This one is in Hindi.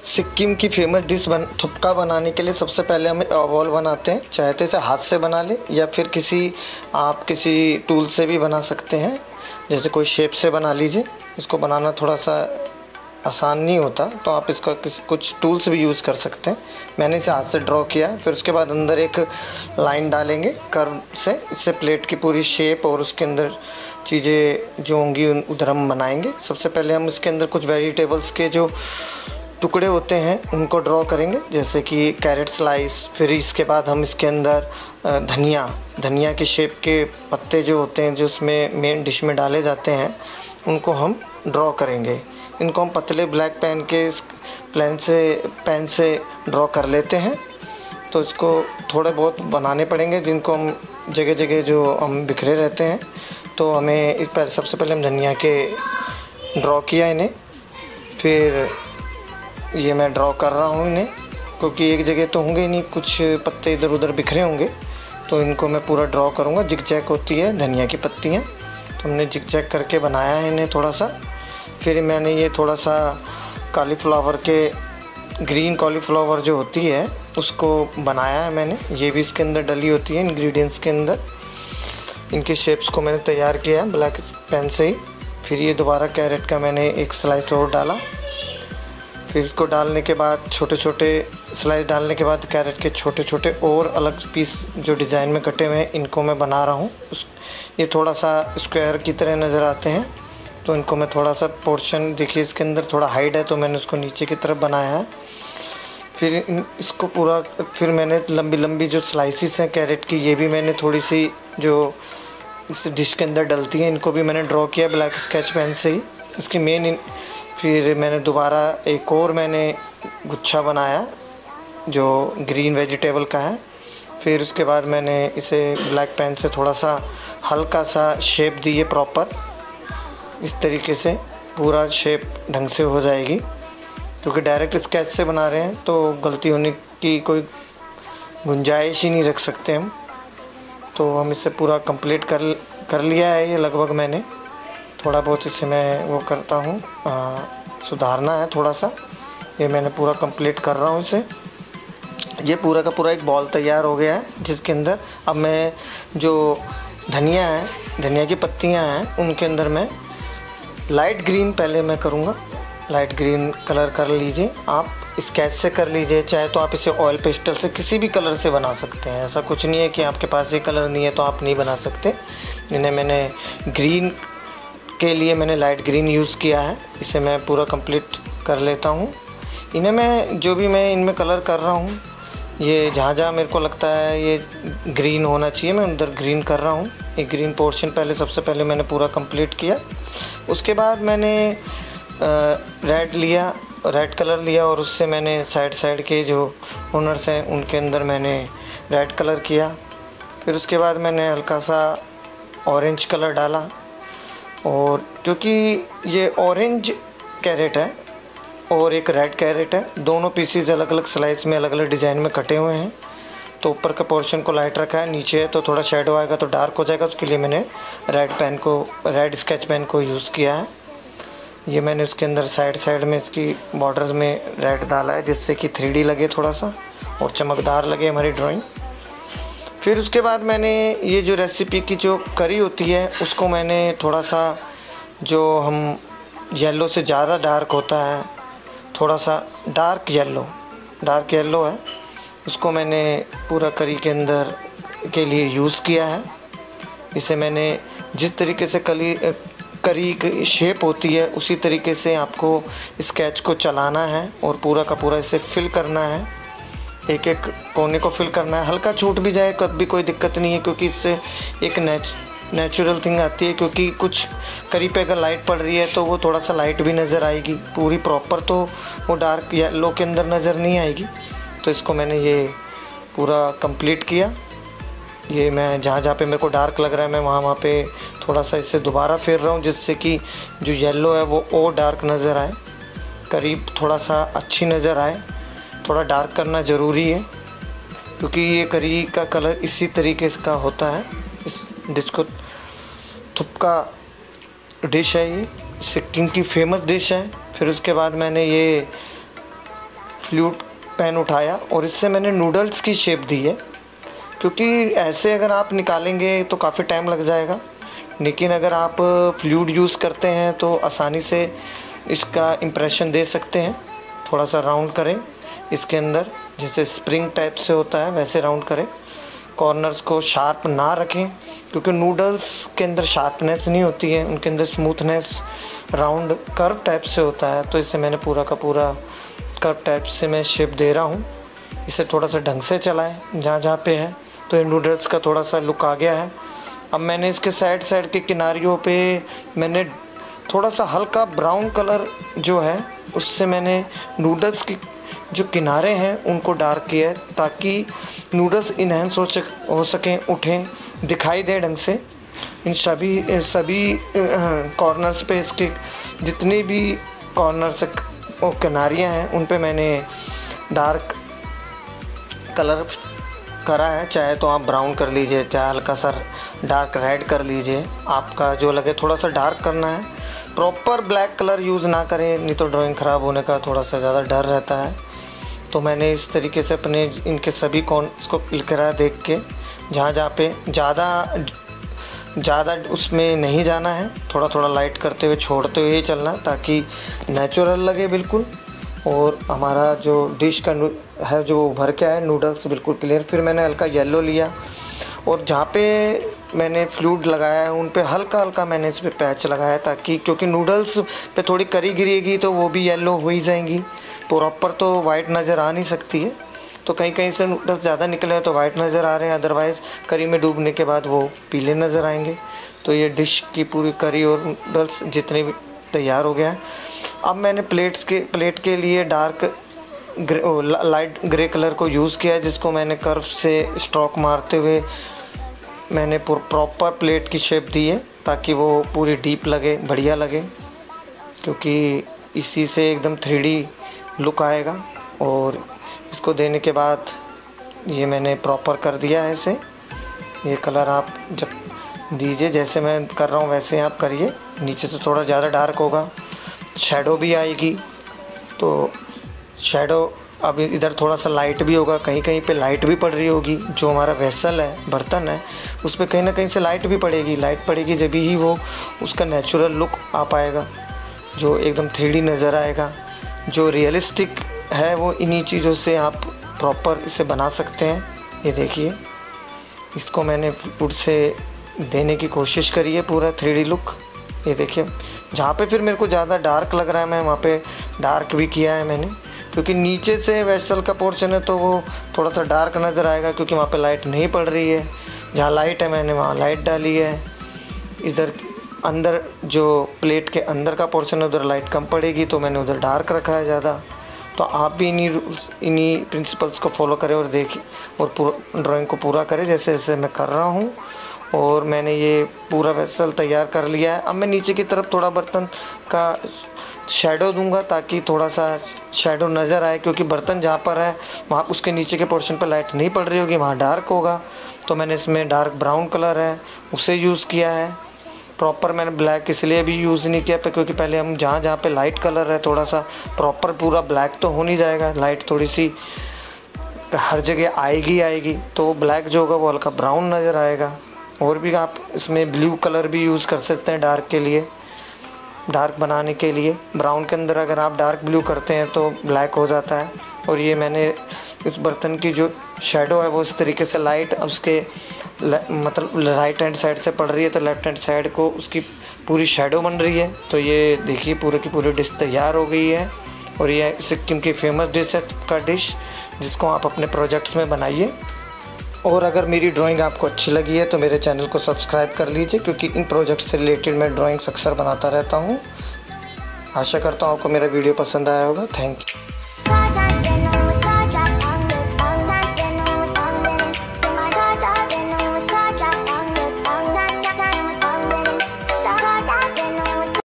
सिक्किम की फेमस डिश थुपका बनाने के लिए सबसे पहले हम बॉल बनाते हैं। चाहे तो इसे हाथ से बना ले या फिर किसी टूल से भी बना सकते हैं, जैसे कोई शेप से बना लीजिए। इसको बनाना थोड़ा सा आसान नहीं होता, तो आप इसका कुछ टूल्स भी यूज़ कर सकते हैं। मैंने इसे हाथ से ड्रॉ किया है। फिर उसके बाद अंदर एक लाइन डालेंगे कर्व से, इससे प्लेट की पूरी शेप और उसके अंदर चीज़ें जो होंगी उधर हम बनाएंगे। सबसे पहले हम इसके अंदर कुछ वेजिटेबल्स के जो टुकड़े होते हैं उनको ड्रॉ करेंगे, जैसे कि कैरेट स्लाइस। फिर इसके बाद हम इसके अंदर धनिया के शेप के पत्ते जो होते हैं, जो उसमें मेन डिश में डाले जाते हैं, उनको हम ड्रॉ करेंगे। इनको हम पतले ब्लैक पेन से ड्रॉ कर लेते हैं। तो इसको थोड़े बहुत बनाने पड़ेंगे, जिनको हम जगह जगह जो हम बिखरे रहते हैं। तो हमें सबसे पहले हम धनिया के ड्रॉ किया इन्हें। फिर ये मैं ड्रॉ कर रहा हूँ इन्हें, क्योंकि एक जगह तो होंगे नहीं, कुछ पत्ते इधर उधर बिखरे होंगे, तो इनको मैं पूरा ड्रॉ करूँगा। जिग-जैग होती है धनिया की पत्तियाँ, तो हमने जिग-जैग करके बनाया है इन्हें थोड़ा सा। फिर मैंने ये थोड़ा सा ग्रीन कॉलीफ्लावर जो होती है उसको बनाया है मैंने। ये भी इसके अंदर डली होती है इंग्रेडिएंट्स के अंदर। इनके शेप्स को मैंने तैयार किया है ब्लैक पेन से ही। फिर ये दोबारा कैरेट का मैंने एक स्लाइस और डाला। फिर इसको डालने के बाद छोटे छोटे स्लाइस डालने के बाद कैरेट के छोटे छोटे और अलग पीस जो डिज़ाइन में कटे हुए हैं, इनको मैं बना रहा हूँ। ये थोड़ा सा स्क्वायर की तरह नज़र आते हैं, तो इनको मैं थोड़ा सा पोर्शन, देखिए इसके अंदर थोड़ा हाइट है, तो मैंने उसको नीचे की तरफ बनाया है। फिर मैंने लंबी लंबी जो स्लाइसिस हैं कैरेट की, ये भी मैंने थोड़ी सी जो इस डिश के अंदर डलती हैं, इनको भी मैंने ड्रॉ किया ब्लैक स्केच पेन से ही। इसकी फिर मैंने दोबारा एक और गुच्छा बनाया जो ग्रीन वेजिटेबल का है। फिर उसके बाद मैंने इसे ब्लैक पेन से थोड़ा सा हल्का सा शेप दी है प्रॉपर। इस तरीके से पूरा शेप ढंग से हो जाएगी, क्योंकि डायरेक्ट स्केच से बना रहे हैं तो गलती होने की कोई गुंजाइश ही नहीं रख सकते हम। तो हम इसे पूरा कंप्लीट कर लिया है। ये लगभग मैंने थोड़ा बहुत इसे मैं वो करता हूँ, सुधारना है थोड़ा सा। ये मैंने पूरा कंप्लीट कर रहा हूँ इसे। ये पूरा का पूरा एक बॉल तैयार हो गया है, जिसके अंदर अब मैं जो धनिया की पत्तियाँ हैं उनके अंदर मैं लाइट ग्रीन पहले मैं करूँगा। लाइट ग्रीन कलर कर लीजिए, आप स्केच से कर लीजिए, चाहे तो आप इसे ऑयल पेस्टल से किसी भी कलर से बना सकते हैं। ऐसा कुछ नहीं है कि आपके पास ये कलर नहीं है तो आप नहीं बना सकते। इन्हें मैंने ग्रीन के लिए मैंने लाइट ग्रीन यूज़ किया है। इसे मैं पूरा कंप्लीट कर लेता हूँ। इन्हें मैं इनमें कलर कर रहा हूँ, ये जहाँ मेरे को लगता है ये ग्रीन होना चाहिए, मैं उधर ग्रीन कर रहा हूँ। एक ग्रीन पोर्शन सबसे पहले मैंने पूरा कंप्लीट किया। उसके बाद मैंने रेड कलर लिया और उससे मैंने साइड के जो कॉर्नर्स हैं उनके अंदर मैंने रेड कलर किया। फिर उसके बाद मैंने हल्का सा ऑरेंज कलर डाला, और क्योंकि ये ऑरेंज कैरेट है और एक रेड कैरेट है, दोनों पीसीज अलग अलग स्लाइस में अलग अलग डिज़ाइन में कटे हुए हैं, तो ऊपर का पोर्शन को लाइट रखा है, नीचे है तो थोड़ा शेडो आएगा तो डार्क हो जाएगा। उसके लिए मैंने रेड स्केच पेन को यूज़ किया है। ये मैंने उसके अंदर साइड में इसकी बॉर्डर्स में रेड डाला है, जिससे कि 3D लगे थोड़ा सा और चमकदार लगे हमारी ड्राइंग। फिर उसके बाद मैंने ये जो रेसिपी की जो करी होती है उसको मैंने थोड़ा सा, जो हम येलो से ज़्यादा डार्क होता है, थोड़ा सा डार्क येलो है, उसको मैंने पूरा करी के अंदर के लिए यूज़ किया है। इसे मैंने जिस तरीके से करी की शेप होती है उसी तरीके से आपको स्केच को चलाना है और पूरा का पूरा इसे फिल करना है, एक एक कोने को फिल करना है। हल्का छूट भी जाए कभी कोई दिक्कत नहीं है, क्योंकि इससे एक नेचुरल थिंग आती है। क्योंकि कुछ करी पे अगर लाइट पड़ रही है तो वो थोड़ा सा लाइट भी नज़र आएगी, पूरी प्रॉपर तो वो डार्क येलो के अंदर नज़र नहीं आएगी। तो इसको मैंने ये पूरा कंप्लीट किया। ये मैं जहाँ पे मेरे को डार्क लग रहा है मैं वहाँ पे थोड़ा सा इसे दोबारा फेर रहा हूँ, जिससे कि जो येलो है वो और डार्क नज़र आए, करीब थोड़ा सा अच्छी नज़र आए। थोड़ा डार्क करना ज़रूरी है, क्योंकि ये करी का कलर इसी तरीके का होता है। इस डिश को थुपका डिश है, ये सिक्किम की फेमस डिश है। फिर उसके बाद मैंने ये फ्लूट पेन उठाया और इससे मैंने नूडल्स की शेप दी है, क्योंकि ऐसे अगर आप निकालेंगे तो काफ़ी टाइम लग जाएगा, लेकिन अगर आप फ्लूइड यूज़ करते हैं तो आसानी से इसका इम्प्रेशन दे सकते हैं। थोड़ा सा राउंड करें इसके अंदर, जैसे स्प्रिंग टाइप से होता है वैसे राउंड करें। कॉर्नर्स को शार्प ना रखें, क्योंकि नूडल्स के अंदर शार्पनेस नहीं होती है, उनके अंदर स्मूथनेस राउंड कर्व टाइप से होता है। तो इसे मैंने पूरा का पूरा कर्व टाइप से मैं शेप दे रहा हूँ। इसे थोड़ा सा ढंग से चलाएं जहाँ जहाँ पे है, तो ये नूडल्स का थोड़ा सा लुक आ गया है। अब मैंने इसके साइड के किनारियों पे मैंने थोड़ा सा हल्का ब्राउन कलर जो है उससे मैंने नूडल्स की जो किनारे हैं उनको डार्क किया है, ताकि नूडल्स इन्हेंस हो सकें, उठें, दिखाई दे ढंग से। इन सभी कॉर्नर्स पे इसके जितनी भी कॉर्नर्स और किनारियाँ हैं उन पे मैंने डार्क कलर करा है। चाहे तो आप ब्राउन कर लीजिए, चाहे हल्का सा डार्क रेड कर लीजिए, आपका जो लगे। थोड़ा सा डार्क करना है, प्रॉपर ब्लैक कलर यूज़ ना करें, नहीं तो ड्राइंग ख़राब होने का थोड़ा सा ज़्यादा डर रहता है। तो मैंने इस तरीके से अपने इनके सभी कॉर्नर्स को करा, देख के जहाँ जहाँ पे ज़्यादा उसमें नहीं जाना है, थोड़ा थोड़ा लाइट करते हुए छोड़ते हुए ही चलना, ताकि नेचुरल लगे बिल्कुल। और हमारा जो डिश का है जो उभर के आए नूडल्स बिल्कुल क्लियर। फिर मैंने हल्का येलो लिया और जहाँ पे मैंने फ्लूइड लगाया है उन पे हल्का हल्का मैंने इस पर पैच लगाया, ताकि क्योंकि नूडल्स पे थोड़ी करी गिरेगी तो वो भी येलो हो ही जाएंगी, प्रॉपर तो वाइट नज़र आ नहीं सकती है। तो कहीं कहीं से नूडल्स ज़्यादा निकले हैं तो वाइट नज़र आ रहे हैं, अदरवाइज़ करी में डूबने के बाद वो पीले नज़र आएंगे। तो ये डिश की पूरी करी और नूडल्स जितने भी तैयार हो गया है। अब मैंने प्लेट के लिए लाइट ग्रे कलर को यूज़ किया है, जिसको मैंने कर्व से स्ट्रोक मारते हुए मैंने प्रॉपर प्लेट की शेप दी है, ताकि वो पूरी डीप लगे, बढ़िया लगे, क्योंकि इसी से एकदम 3D लुक आएगा। और इसको देने के बाद ये मैंने प्रॉपर कर दिया है इसे। ये कलर आप जब दीजिए, जैसे मैं कर रहा हूँ वैसे आप करिए। नीचे से थोड़ा ज़्यादा डार्क होगा, शैडो भी आएगी, तो शैडो अब इधर थोड़ा सा लाइट भी होगा, कहीं कहीं पे लाइट भी पड़ रही होगी। जो हमारा वेसल है, बर्तन है, उस पर कहीं ना कहीं से लाइट भी पड़ेगी। लाइट पड़ेगी जब ही वो उसका नेचुरल लुक आ पाएगा, जो एकदम 3D नज़र आएगा। जो रियलिस्टिक है वो इन्हीं चीज़ों से आप प्रॉपर इसे बना सकते हैं। ये देखिए, इसको मैंने फुट से देने की कोशिश करी है पूरा 3D लुक। ये देखिए, जहाँ पे फिर मेरे को ज़्यादा डार्क लग रहा है मैं वहाँ पे डार्क भी किया है मैंने, क्योंकि नीचे से वेसल का पोर्शन है तो वो थोड़ा सा डार्क नज़र आएगा, क्योंकि वहाँ पे लाइट नहीं पड़ रही है। जहाँ लाइट है मैंने वहाँ लाइट डाली है। इधर अंदर जो प्लेट के अंदर का पोर्शन है उधर लाइट कम पड़ेगी, तो मैंने उधर डार्क रखा है ज़्यादा। तो आप भी इन्हीं प्रिंसिपल्स को फॉलो करें और देखिए और पूरा ड्राइंग को पूरा करें जैसे जैसे मैं कर रहा हूँ। और मैंने ये पूरा वेसल तैयार कर लिया है। अब मैं नीचे की तरफ थोड़ा बर्तन का शैडो दूंगा, ताकि थोड़ा सा शैडो नज़र आए, क्योंकि बर्तन जहाँ पर है वहाँ उसके नीचे के पोर्शन पर लाइट नहीं पड़ रही होगी, वहाँ डार्क होगा। तो मैंने इसमें डार्क ब्राउन कलर है उसे यूज़ किया है। प्रॉपर मैंने ब्लैक इसलिए भी यूज़ नहीं किया क्योंकि पहले हम जहाँ जहाँ पे लाइट कलर है थोड़ा सा प्रॉपर पूरा ब्लैक तो हो नहीं जाएगा, लाइट थोड़ी सी हर जगह आएगी, तो ब्लैक जो होगा वो हल्का ब्राउन नज़र आएगा। और भी आप इसमें ब्लू कलर भी यूज़ कर सकते हैं डार्क के लिए, डार्क बनाने के लिए। ब्राउन के अंदर अगर आप डार्क ब्लू करते हैं तो ब्लैक हो जाता है। और ये मैंने इस बर्तन की जो शैडो है वो इस तरीके से लाइट उसके मतलब राइट हैंड साइड से पड़ रही है, तो लेफ़्ट हैंड साइड को उसकी पूरी शैडो बन रही है। तो ये देखिए पूरे की पूरी डिश तैयार हो गई है। और ये सिक्किम की फेमस डिश है का डिश, जिसको आप अपने प्रोजेक्ट्स में बनाइए। और अगर मेरी ड्राइंग आपको अच्छी लगी है तो मेरे चैनल को सब्सक्राइब कर लीजिए, क्योंकि इन प्रोजेक्ट से रिलेटेड मैं ड्राइंग्स अक्सर बनाता रहता हूँ। आशा करता हूँ आपको मेरा वीडियो पसंद आया होगा। Thank you.